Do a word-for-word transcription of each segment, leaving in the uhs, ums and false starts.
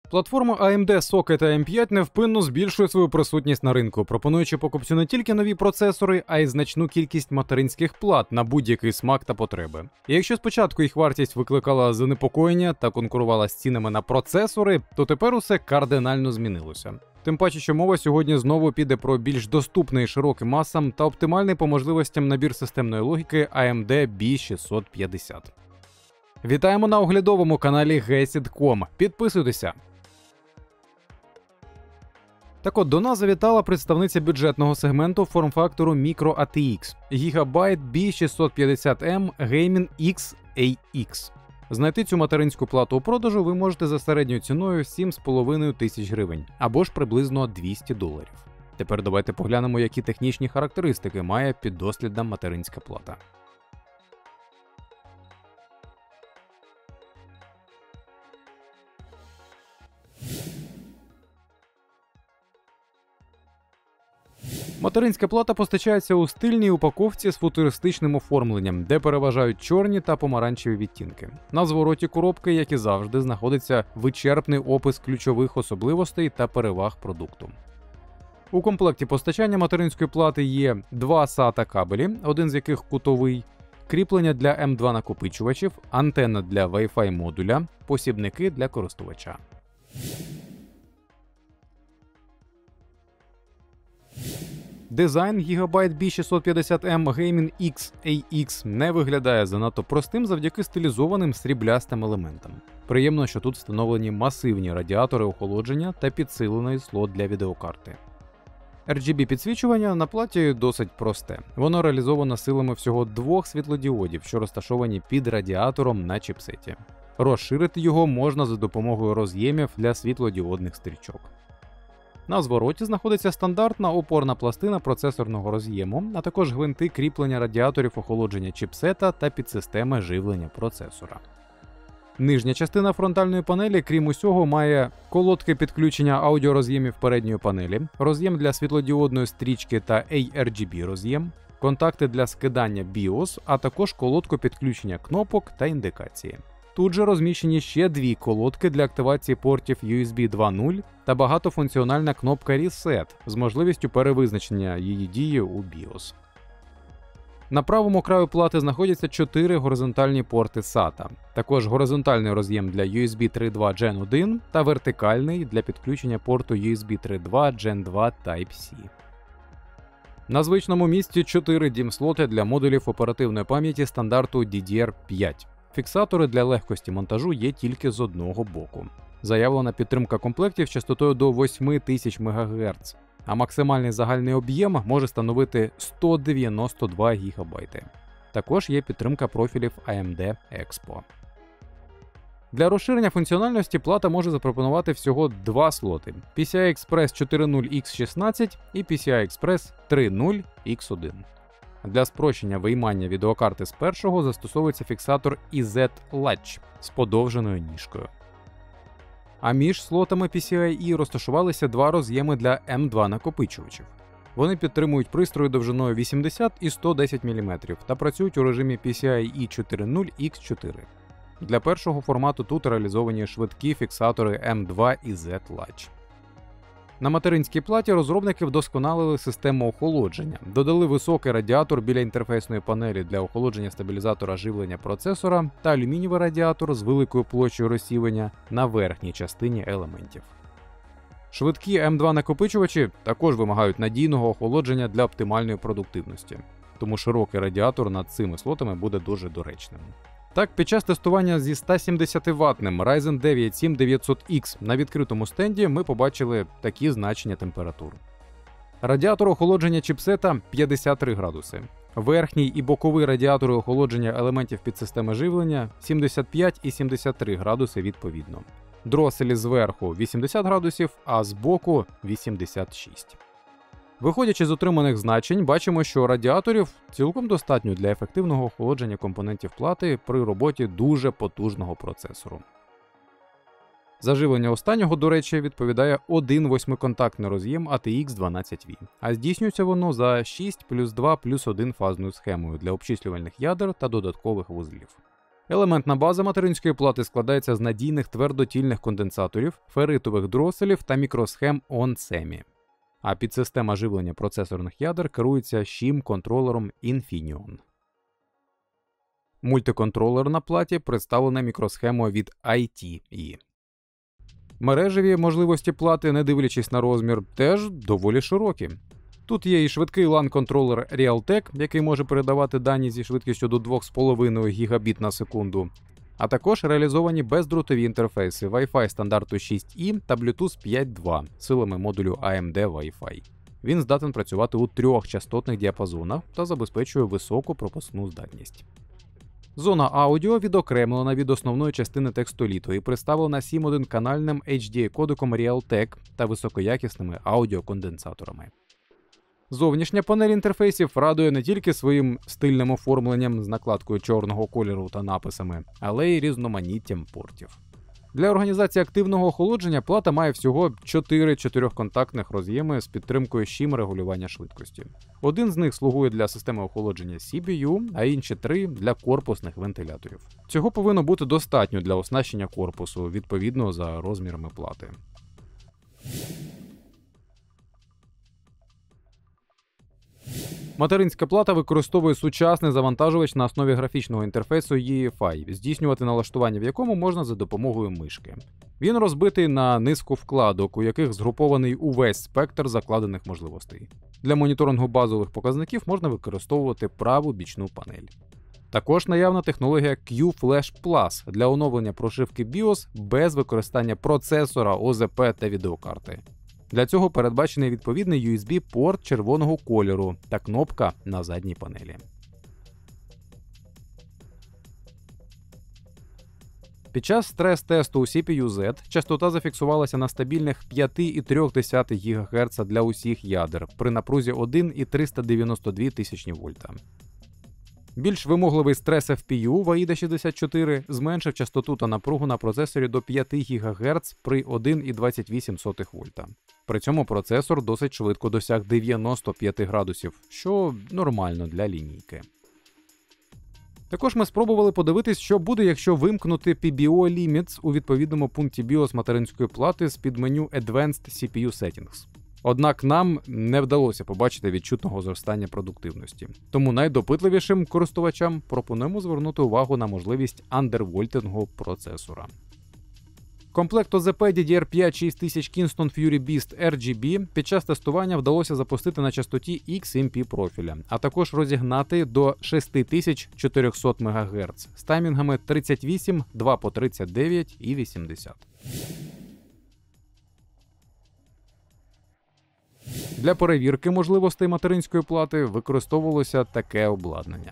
Платформа ей ем ді Socket ей ем п'ять невпинно збільшує свою присутність на ринку, пропонуючи покупцю не тільки нові процесори, а й значну кількість материнських плат на будь-який смак та потреби. І якщо спочатку їх вартість викликала занепокоєння та конкурувала з цінами на процесори, то тепер усе кардинально змінилося. Тим паче, що мова сьогодні знову піде про більш доступний широким масам та оптимальний по можливостям набір системної логіки ей ем ді бі шістсот п'ятдесят. Вітаємо на оглядовому каналі гесід крапка ком. Підписуйтеся! Так от, до нас завітала представниця бюджетного сегменту форм-фактору Micro ей ті ікс Gigabyte бі шістсот п'ятдесят ем Gaming ікс ей ікс. Знайти цю материнську плату у продажу ви можете за середньою ціною сім з половиною тисяч гривень, або ж приблизно двісті доларів. Тепер давайте поглянемо, які технічні характеристики має піддослідна материнська плата. Материнська плата постачається у стильній упаковці з футуристичним оформленням, де переважають чорні та помаранчеві відтінки. На звороті коробки, як і завжди, знаходиться вичерпний опис ключових особливостей та переваг продукту. У комплекті постачання материнської плати є два сата кабелі, один з яких кутовий, кріплення для ем два накопичувачів, антенна для Wi-Fi модуля, посібники для користувача. Дизайн Gigabyte бі шістсот п'ятдесят ем Gaming ікс ей ікс не виглядає занадто простим завдяки стилізованим сріблястим елементам. Приємно, що тут встановлені масивні радіатори охолодження та підсилений слот для відеокарти. ар джі бі-підсвічування на платі досить просте. Воно реалізовано силами всього двох світлодіодів, що розташовані під радіатором на чіпсеті. Розширити його можна за допомогою роз'ємів для світлодіодних стрічок. На звороті знаходиться стандартна опорна пластина процесорного роз'єму, а також гвинти кріплення радіаторів охолодження чіпсета та підсистеми живлення процесора. Нижня частина фронтальної панелі, крім усього, має колодки підключення аудіороз'ємів передньої панелі, роз'єм для світлодіодної стрічки та ей ар джі бі роз'єм, контакти для скидання біос, а також колодку підключення кнопок та індикації. Тут же розміщені ще дві колодки для активації портів ю ес бі два нуль та багатофункціональна кнопка Reset з можливістю перевизначення її дії у біос. На правому краю плати знаходяться чотири горизонтальні порти сата, також горизонтальний роз'єм для ю ес бі три точка два джен один та вертикальний для підключення порту ю ес бі три точка два джен два Type-C. На звичному місці чотири дім-слоти для модулів оперативної пам'яті стандарту ді ді ар п'ять. Фіксатори для легкості монтажу є тільки з одного боку. Заявлена підтримка комплектів частотою до восьми тисяч мегагерц, а максимальний загальний об'єм може становити сто дев'яносто два гігабайти. Також є підтримка профілів ей ем ді Expo. Для розширення функціональності плата може запропонувати всього два слоти – пі сі ай Express чотири нуль ікс шістнадцять і пі сі ай Express три нуль ікс один. Для спрощення виймання відеокарти з першого застосовується фіксатор і зет Latch з подовженою ніжкою. А між слотами пі сі ай і розташувалися два роз'єми для ем два накопичувачів. Вони підтримують пристрої довжиною вісімдесят і сто десять міліметрів та працюють у режимі пі сі ай і чотири нуль ікс чотири. Для першого формату тут реалізовані швидкі фіксатори ем два і зет Latch. На материнській платі розробники вдосконалили систему охолодження, додали високий радіатор біля інтерфейсної панелі для охолодження стабілізатора живлення процесора та алюмінієвий радіатор з великою площею розсіювання на верхній частині елементів. Швидкі ем два накопичувачі також вимагають надійного охолодження для оптимальної продуктивності, тому широкий радіатор над цими слотами буде дуже доречним. Так, під час тестування зі ста сімдесятиваттним Ryzen дев'ять сім дев'ятсот ікс на відкритому стенді ми побачили такі значення температур. Радіатор охолодження чіпсета п'ятдесят три градуси. Верхній і боковий радіатори охолодження елементів підсистеми живлення сімдесят п'ять і сімдесят три градуси відповідно. Дроселі зверху вісімдесят градусів, а збоку вісімдесят шість. Виходячи з отриманих значень, бачимо, що радіаторів цілком достатньо для ефективного охолодження компонентів плати при роботі дуже потужного процесору. Заживлення останнього, до речі, відповідає один восьмиконтактний роз'єм ей ті ікс дванадцять ві, а здійснюється воно за шість плюс два плюс один фазною схемою для обчислювальних ядер та додаткових вузлів. Елементна база материнської плати складається з надійних твердотільних конденсаторів, ферритових дроселів та мікросхем onsemi. А підсистема живлення процесорних ядер керується шім-контролером Infineon. Мультиконтролер на платі представлений мікросхемою від ай ті і. Мережеві можливості плати, не дивлячись на розмір, теж доволі широкі. Тут є і швидкий лан-контролер Realtek, який може передавати дані зі швидкістю до два з половиною гігабіт на секунду, а також реалізовані бездротові інтерфейси Wi-Fi стандарту шість і та Bluetooth п'ять два силами модулю ей ем ді Wi-Fi. Він здатен працювати у трьох частотних діапазонах та забезпечує високу пропускну здатність. Зона аудіо відокремлена від основної частини текстоліту і представлена сім один канальним ейч ді ей кодеком Realtek та високоякісними аудіоконденсаторами. Зовнішня панель інтерфейсів радує не тільки своїм стильним оформленням з накладкою чорного кольору та написами, але й різноманіттям портів. Для організації активного охолодження плата має всього чотири чотирьохконтактних роз'єми з підтримкою шім регулювання швидкості. Один з них слугує для системи охолодження сі пі ю, а інші три – для корпусних вентиляторів. Цього повинно бути достатньо для оснащення корпусу, відповідно за розмірами плати. Материнська плата використовує сучасний завантажувач на основі графічного інтерфейсу ю еф ай, здійснювати налаштування в якому можна за допомогою мишки. Він розбитий на низку вкладок, у яких згрупований увесь спектр закладених можливостей. Для моніторингу базових показників можна використовувати праву бічну панель. Також наявна технологія Q-Flash Plus для оновлення прошивки BIOS без використання процесора, о зет пі та відеокарти. Для цього передбачений відповідний ю ес бі-порт червоного кольору та кнопка на задній панелі. Під час стрес-тесту у сі пі ю-Z частота зафіксувалася на стабільних п'ять цілих три десятих гігагерца для усіх ядер при напрузі один цілих триста дев'яносто дві тисячні вольта. Більш вимогливий стрес еф пі ю в ей ай ді шістдесят чотири зменшив частоту та напругу на процесорі до п'ять гігагерц при один цілих двадцять вісім сотих вольта. При цьому процесор досить швидко досяг дев'яносто п'ять градусів, що нормально для лінійки. Також ми спробували подивитись, що буде, якщо вимкнути пі бі о Limits у відповідному пункті BIOS материнської плати з-під меню Advanced сі пі ю Settings. Однак нам не вдалося побачити відчутного зростання продуктивності. Тому найдопитливішим користувачам пропонуємо звернути увагу на можливість андервольтингу процесора. Комплект о зет пі ді ді ар п'ять шість тисяч Kingston Fury Beast ар джі бі під час тестування вдалося запустити на частоті ікс ем пі профіля, а також розігнати до шість тисяч чотириста мегагерц з таймінгами тридцять вісім, два по тридцять дев'ять і вісімдесят. Для перевірки можливостей материнської плати використовувалося таке обладнання.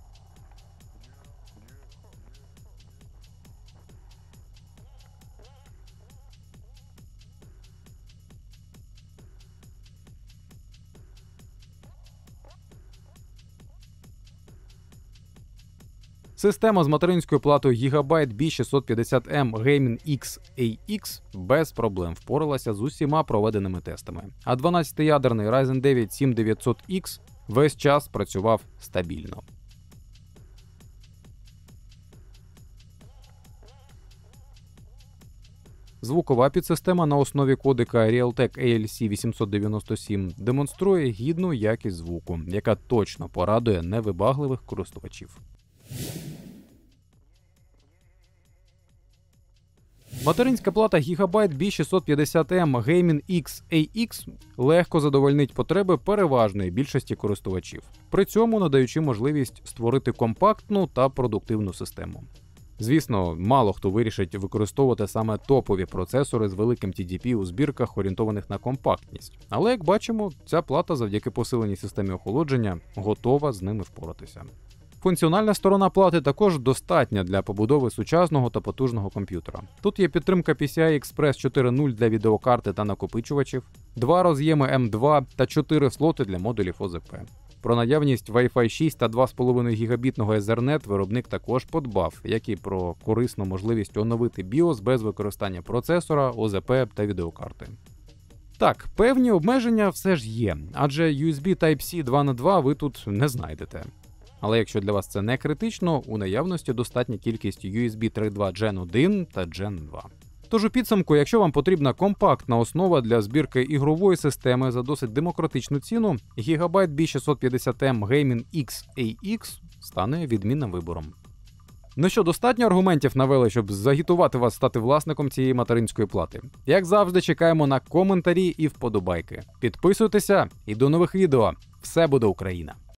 Система з материнською платою Gigabyte бі шістсот п'ятдесят ем Gaming ікс ей ікс без проблем впоралася з усіма проведеними тестами, а дванадцятиядерний Ryzen дев'ять сім дев'ятсот ікс весь час працював стабільно. Звукова підсистема на основі кодека Realtek ей ел сі вісімсот дев'яносто сім демонструє гідну якість звуку, яка точно порадує невибагливих користувачів. Материнська плата Gigabyte бі шістсот п'ятдесят ем Gaming ікс ей ікс легко задовольнить потреби переважної більшості користувачів, при цьому надаючи можливість створити компактну та продуктивну систему. Звісно, мало хто вирішить використовувати саме топові процесори з великим ті ді пі у збірках, орієнтованих на компактність. Але, як бачимо, ця плата завдяки посиленій системі охолодження готова з ними впоратися. Функціональна сторона плати також достатня для побудови сучасного та потужного комп'ютера. Тут є підтримка пі сі ай Express чотири крапка нуль для відеокарти та накопичувачів, два роз'єми ем два та чотири слоти для модулів о зет пі. Про наявність Wi-Fi шість та два з половиною гігабітного Ethernet виробник також подбав, як і про корисну можливість оновити BIOS без використання процесора, о зет пі та відеокарти. Так, певні обмеження все ж є, адже ю ес бі Type-C два на два ви тут не знайдете. Але якщо для вас це не критично, у наявності достатня кількість ю ес бі три точка два Gen один та Gen два. Тож у підсумку, якщо вам потрібна компактна основа для збірки ігрової системи за досить демократичну ціну, Gigabyte бі шістсот п'ятдесят ем Gaming ікс ей ікс стане відмінним вибором. Ну що, достатньо аргументів навели, щоб загітувати вас стати власником цієї материнської плати? Як завжди, чекаємо на коментарі і вподобайки. Підписуйтеся і до нових відео. Все буде Україна!